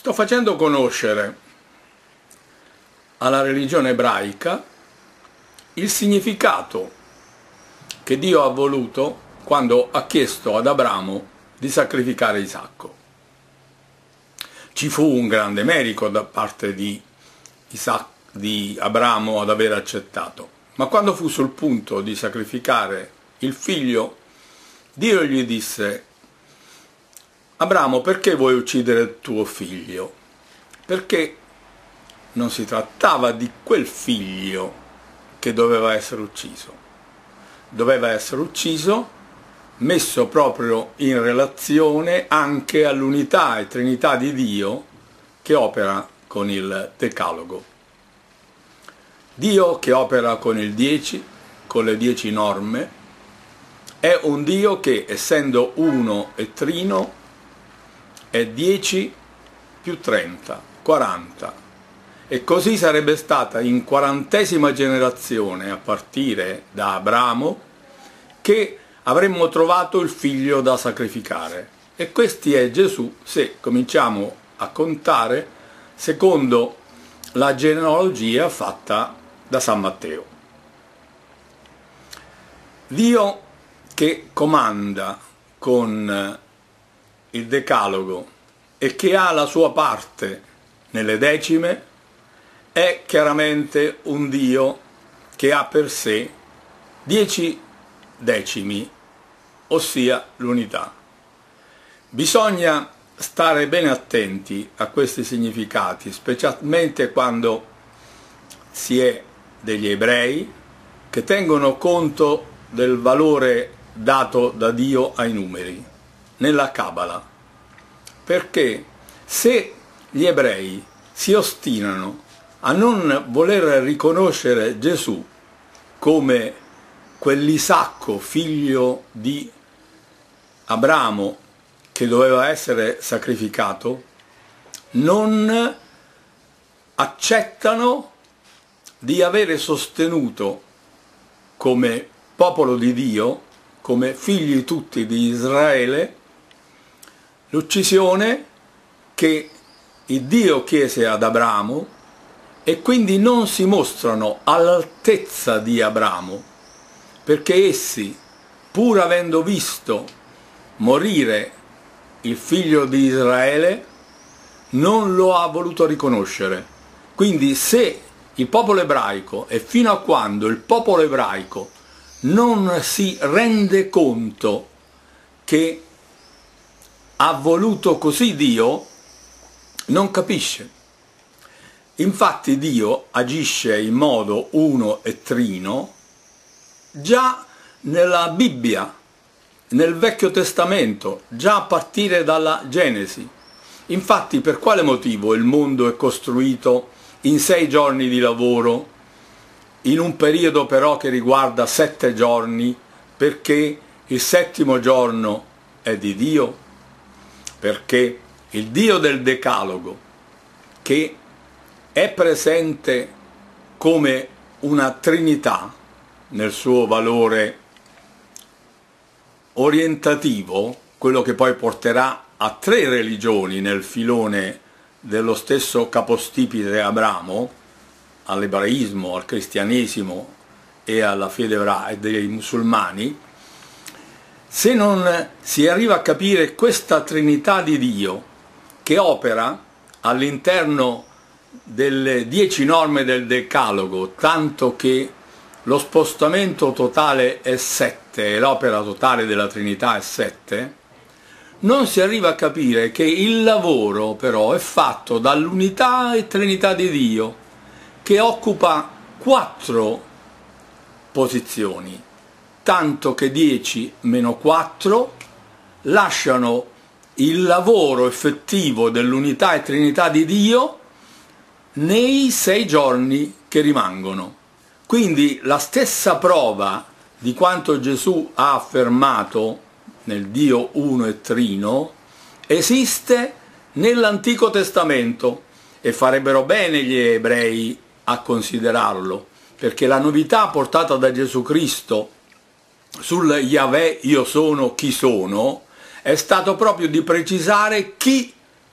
Sto facendo conoscere alla religione ebraica il significato che Dio ha voluto quando ha chiesto ad Abramo di sacrificare Isacco. Ci fu un grande merito da parte di Abramo ad aver accettato, ma quando fu sul punto di sacrificare il figlio, Dio gli disse: Abramo, perché vuoi uccidere tuo figlio? Perché non si trattava di quel figlio che doveva essere ucciso. Doveva essere ucciso, messo proprio in relazione anche all'unità e Trinità di Dio che opera con il Decalogo. Dio che opera con il 10, con le 10 norme, è un Dio che, essendo uno e trino, è 10 più 30, 40. E così sarebbe stata in 40ª generazione, a partire da Abramo, che avremmo trovato il figlio da sacrificare. E questo è Gesù, se cominciamo a contare secondo la genealogia fatta da San Matteo. Dio che comanda con il Decalogo e che ha la sua parte nelle decime è chiaramente un Dio che ha per sé 10 decimi, ossia l'unità. Bisogna stare bene attenti a questi significati, specialmente quando si è degli ebrei che tengono conto del valore dato da Dio ai numeri nella Cabala, perché se gli ebrei si ostinano a non voler riconoscere Gesù come quell'Isacco, figlio di Abramo, che doveva essere sacrificato, non accettano di avere sostenuto come popolo di Dio, come figli tutti di Israele, l'uccisione che il Dio chiese ad Abramo, e quindi non si mostrano all'altezza di Abramo, perché essi, pur avendo visto morire il figlio di Israele, non lo ha voluto riconoscere. Quindi se il popolo ebraico, e fino a quando il popolo ebraico non si rende conto che ha voluto così Dio, non capisce. Infatti Dio agisce in modo uno e trino già nella Bibbia, nel Vecchio Testamento, già a partire dalla Genesi. Infatti per quale motivo il mondo è costruito in 6 giorni di lavoro, in un periodo però che riguarda 7 giorni, perché il 7° giorno è di Dio? Perché il Dio del Decalogo, che è presente come una Trinità nel suo valore orientativo, quello che poi porterà a 3 religioni nel filone dello stesso capostipite Abramo, all'ebraismo, al cristianesimo e alla fede dei musulmani. Se non si arriva a capire questa Trinità di Dio che opera all'interno delle 10 norme del Decalogo, tanto che lo spostamento totale è 7 e l'opera totale della Trinità è 7, non si arriva a capire che il lavoro però è fatto dall'unità e Trinità di Dio, che occupa 4 posizioni, tanto che 10 meno 4 lasciano il lavoro effettivo dell'unità e Trinità di Dio nei 6 giorni che rimangono. Quindi la stessa prova di quanto Gesù ha affermato nel Dio uno e trino esiste nell'Antico Testamento, e farebbero bene gli ebrei a considerarlo, perché la novità portata da Gesù Cristo sul Yahweh io sono chi sono è stato proprio di precisare chi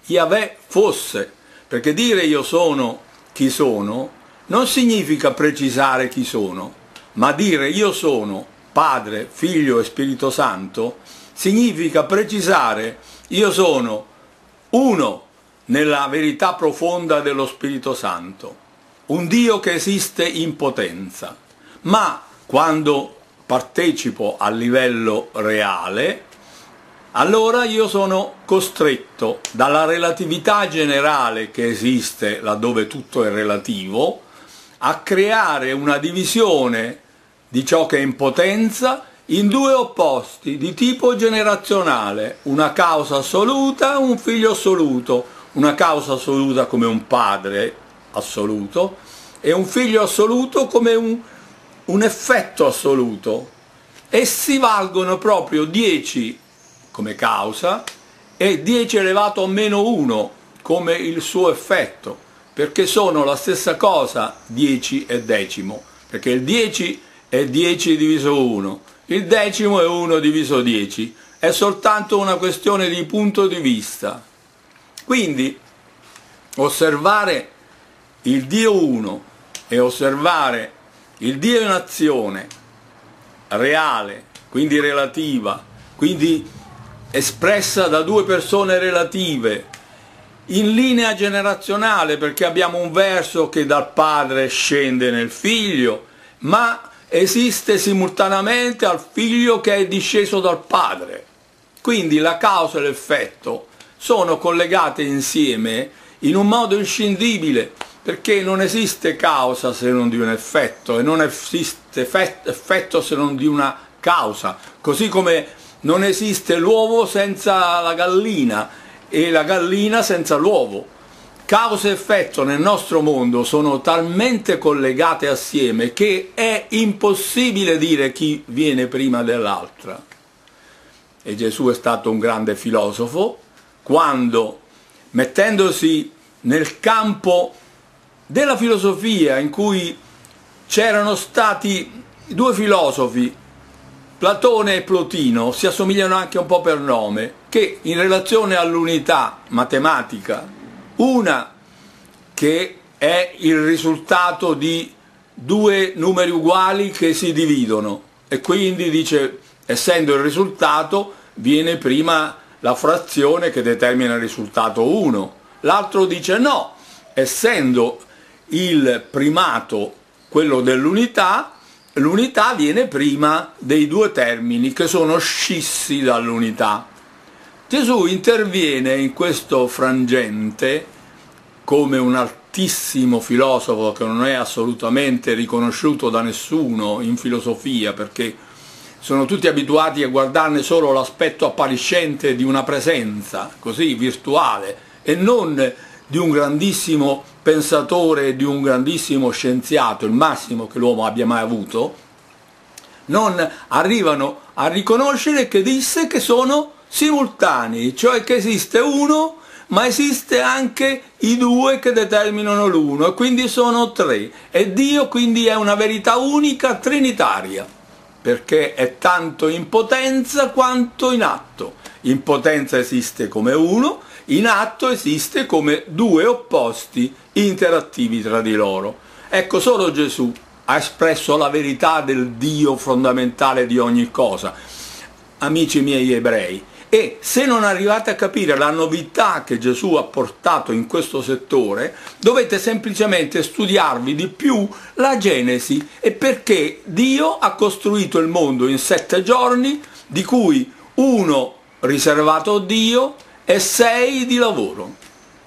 Yahweh fosse, perché dire io sono chi sono non significa precisare chi sono, ma dire io sono Padre, Figlio e Spirito Santo significa precisare io sono uno nella verità profonda dello Spirito Santo, un Dio che esiste in potenza, ma quando partecipo a livello reale, allora io sono costretto dalla relatività generale che esiste laddove tutto è relativo a creare una divisione di ciò che è in potenza in due opposti di tipo generazionale, una causa assoluta, un figlio assoluto, una causa assoluta come un padre assoluto e un figlio assoluto come un effetto assoluto. Essi valgono proprio 10 come causa e 10 elevato a meno 1 come il suo effetto, perché sono la stessa cosa 10 e decimo, perché il 10 è 10 diviso 1, il decimo è 1 diviso 10, è soltanto una questione di punto di vista. Quindi osservare il Dio uno e osservare il Dio in azione, reale, quindi relativa, quindi espressa da due persone relative, in linea generazionale, perché abbiamo un verso che dal Padre scende nel Figlio, ma esiste simultaneamente al Figlio che è disceso dal Padre. Quindi la causa e l'effetto sono collegate insieme in un modo inscindibile, perché non esiste causa se non di un effetto e non esiste effetto se non di una causa, così come non esiste l'uovo senza la gallina e la gallina senza l'uovo. Causa e effetto nel nostro mondo sono talmente collegate assieme che è impossibile dire chi viene prima dell'altra. E Gesù è stato un grande filosofo quando, mettendosi nel campo della filosofia in cui c'erano stati due filosofi, Platone e Plotino, si assomigliano anche un po' per nome, che in relazione all'unità matematica, una che è il risultato di due numeri uguali che si dividono, e quindi dice, essendo il risultato, viene prima la frazione che determina il risultato 1. L'altro dice no, essendo il primato quello dell'unità, l'unità viene prima dei due termini che sono scissi dall'unità. Gesù interviene in questo frangente come un altissimo filosofo che non è assolutamente riconosciuto da nessuno in filosofia, perché sono tutti abituati a guardarne solo l'aspetto appariscente di una presenza, così virtuale, e non di un grandissimo pensatore, di un grandissimo scienziato, il massimo che l'uomo abbia mai avuto, non arrivano a riconoscere che disse che sono simultanei, cioè che esiste uno, ma esiste anche i due che determinano l'uno, e quindi sono tre, e Dio quindi è una verità unica trinitaria, perché è tanto in potenza quanto in atto. In potenza esiste come uno, in atto esiste come due opposti interattivi tra di loro. Ecco, solo Gesù ha espresso la verità del Dio fondamentale di ogni cosa, amici miei ebrei. E se non arrivate a capire la novità che Gesù ha portato in questo settore, dovete semplicemente studiarvi di più la Genesi e perché Dio ha costruito il mondo in 7 giorni, di cui 1 riservato a Dio e 6 di lavoro.